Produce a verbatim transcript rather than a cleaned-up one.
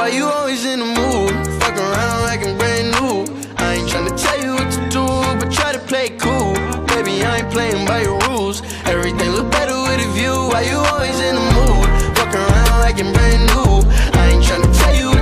you always in the mood? Fuck around like I'm brand new. I ain't tryna tell you what to do, but try to play it cool. Baby, I ain't playing by your rules. Everything look better with a view. Why you always in the mood? Fuck around like I'm brand new. I ain't tryna tell you